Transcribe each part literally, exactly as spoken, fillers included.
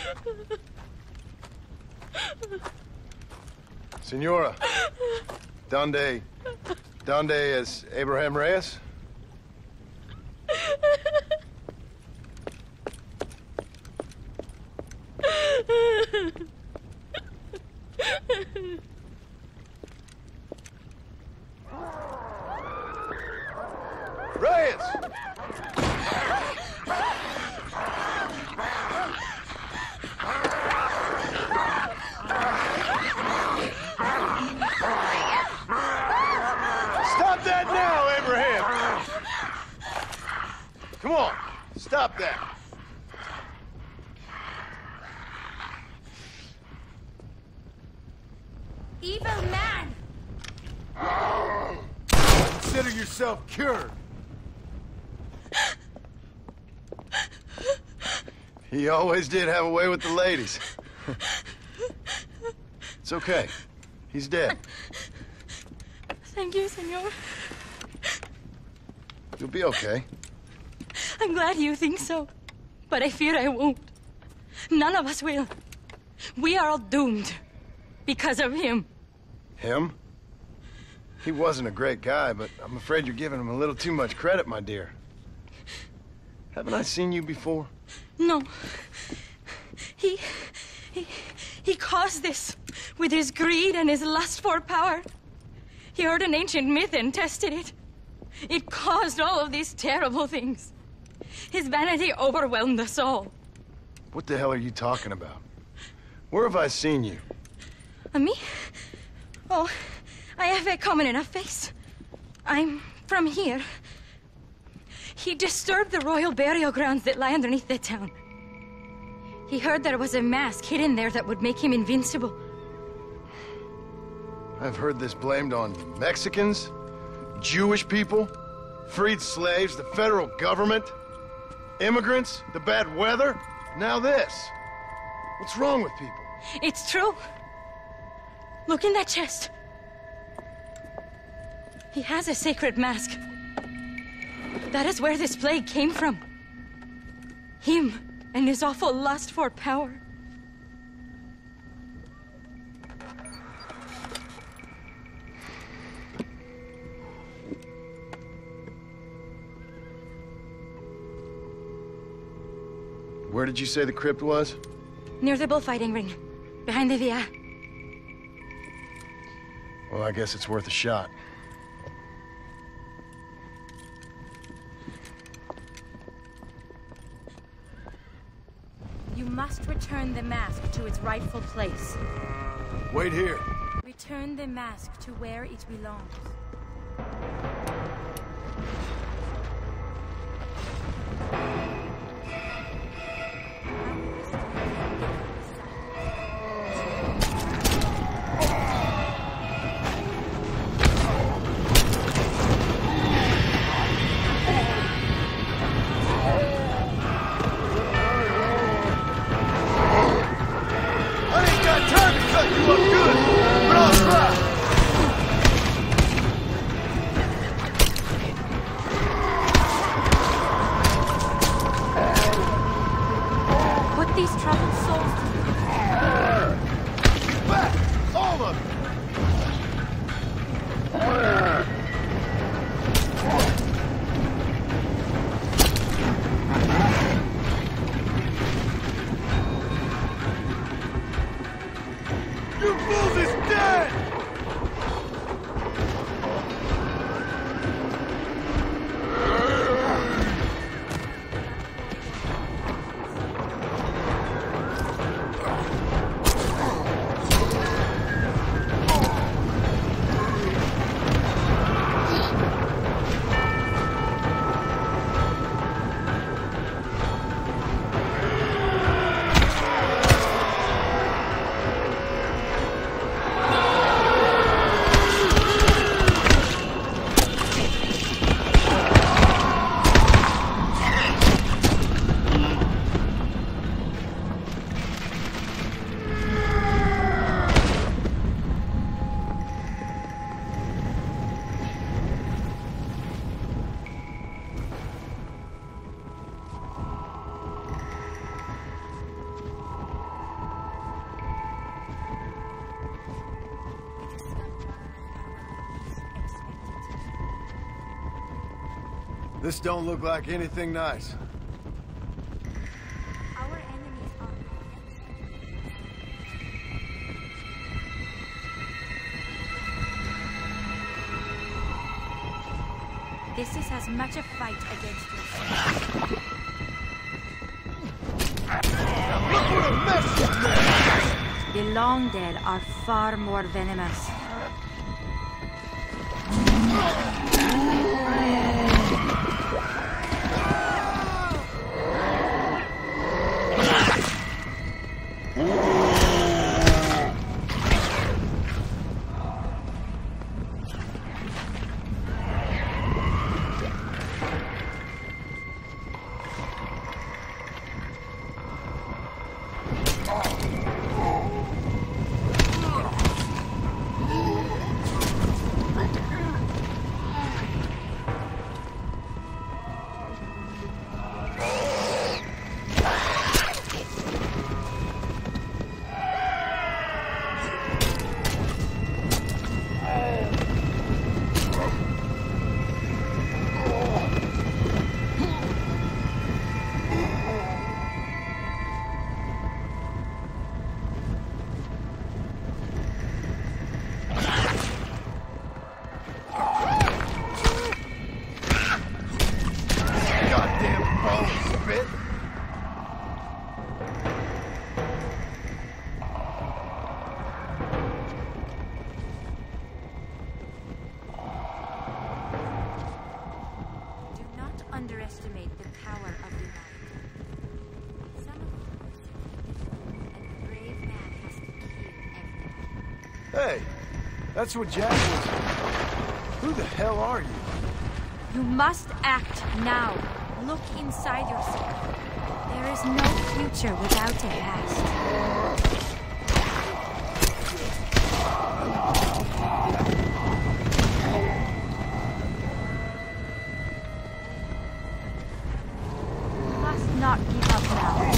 Senora, donde, donde es Abraham Reyes? Reyes! Stop that now, Abraham! Come on, stop that. Evil man! Consider yourself cured. He always did have a way with the ladies. It's okay. He's dead. Thank you, senor. You'll be okay. I'm glad you think so. But I fear I won't. None of us will. We are all doomed. Because of him. Him? He wasn't a great guy, but I'm afraid you're giving him a little too much credit, my dear. Haven't I seen you before? No. He... he... he caused this with his greed and his lust for power. He heard an ancient myth and tested it. It caused all of these terrible things. His vanity overwhelmed us all. What the hell are you talking about? Where have I seen you? Uh, me? Oh, I have a common enough face. I'm from here. He disturbed the royal burial grounds that lie underneath the town. He heard there was a mask hidden there that would make him invincible. I've heard this blamed on Mexicans, Jewish people, freed slaves, the federal government, immigrants, the bad weather, now this. What's wrong with people? It's true. Look in that chest. He has a sacred mask. That is where this plague came from. Him and his awful lust for power. Where did you say the crypt was? Near the bullfighting ring. Behind the Via. Well, I guess it's worth a shot. You must return the mask to its rightful place. Wait here. Return the mask to where it belongs. This don't look like anything nice. Our enemies are... This is as much a fight against yourself. Look what a mess you made! The long dead are far more venomous. Underestimate the power of the mind. Some of you and brave man has to kill everyone. Hey, that's what Jack was. Who the hell are you? You must act now. Look inside yourself. There is no future without a past. Not give up now.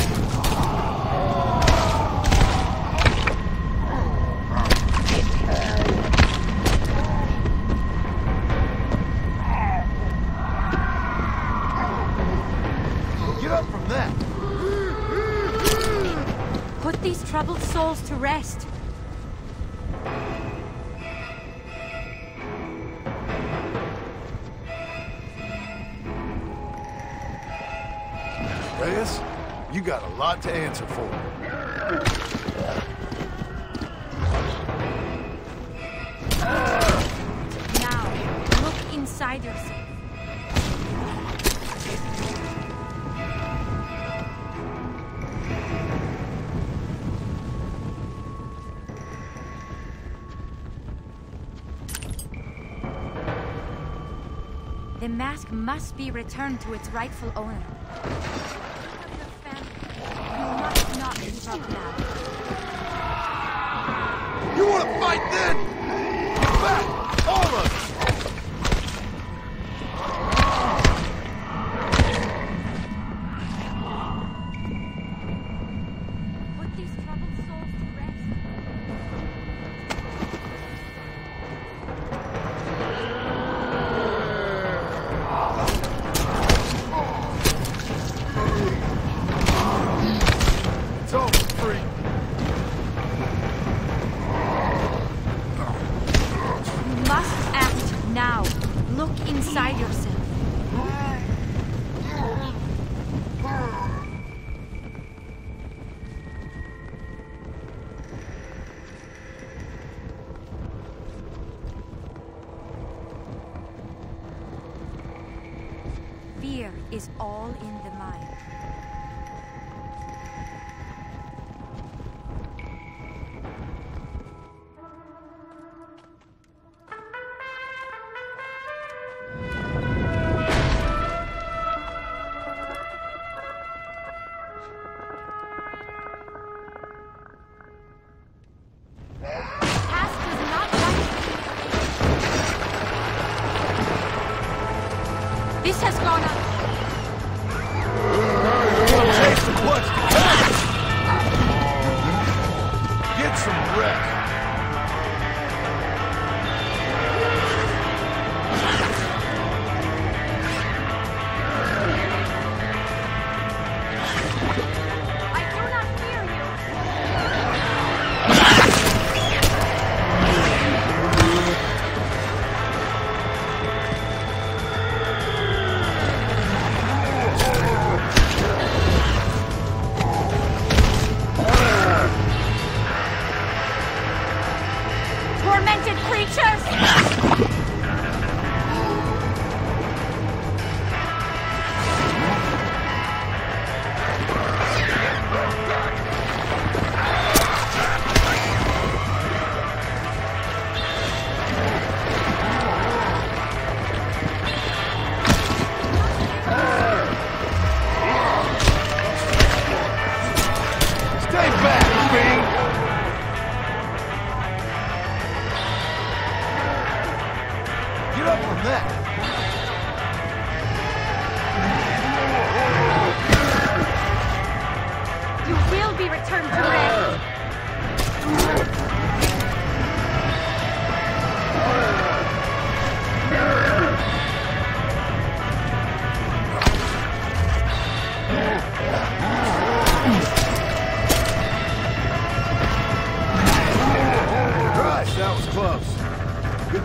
Get up from that. Put these troubled souls to rest. Reyes, you got a lot to answer for. Now, look inside yourself. The mask must be returned to its rightful owner. You must not give up now. You want to fight then? Back! All of us! Put these troubled souls to rest. It's over, free. You must act now. Look inside yourself. Fear is all in the mind. Task does not like this has gone up. Taste of what's coming! Get some rest.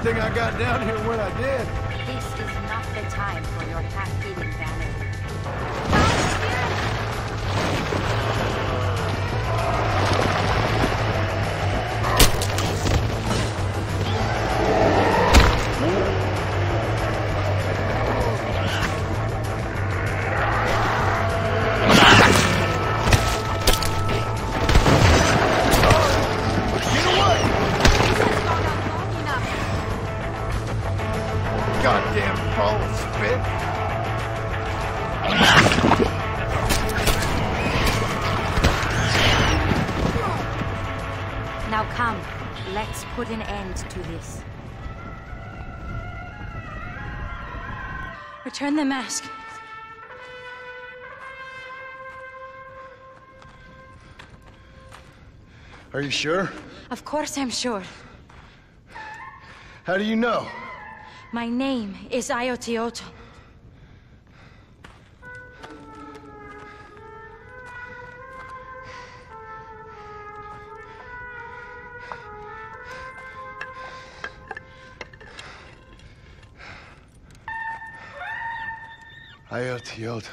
thing I got down here when I did. This is not the time for your half-eaten vanity. Goddamn ball of spit. Now come, let's put an end to this. Return the mask. Are you sure? Of course I'm sure. How do you know? My name is Ayotioto. Ayotioto.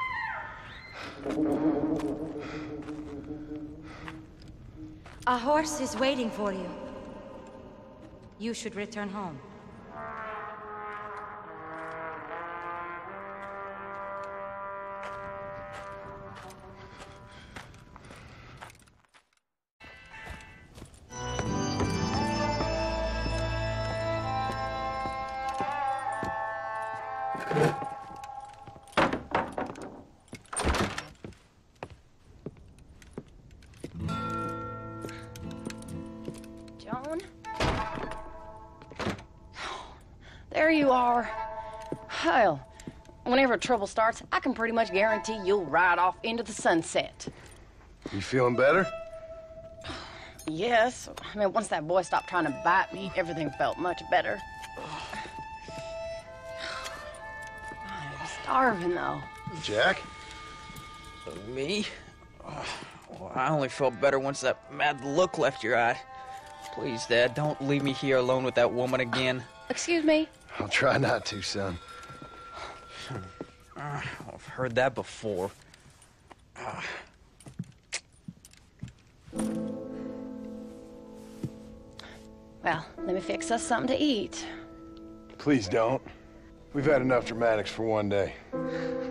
A horse is waiting for you. You should return home. Joan? There you are. Hell, whenever trouble starts, I can pretty much guarantee you'll ride off into the sunset. You feeling better? Yes. I mean, once that boy stopped trying to bite me, everything felt much better. I'm starving, though. Jack? Me? Oh, well, I only felt better once that mad look left your eye. Please, Dad, don't leave me here alone with that woman again. Excuse me? I'll try not to, son. Uh, I've heard that before. Uh. Well, let me fix us something to eat. Please don't. We've had enough dramatics for one day.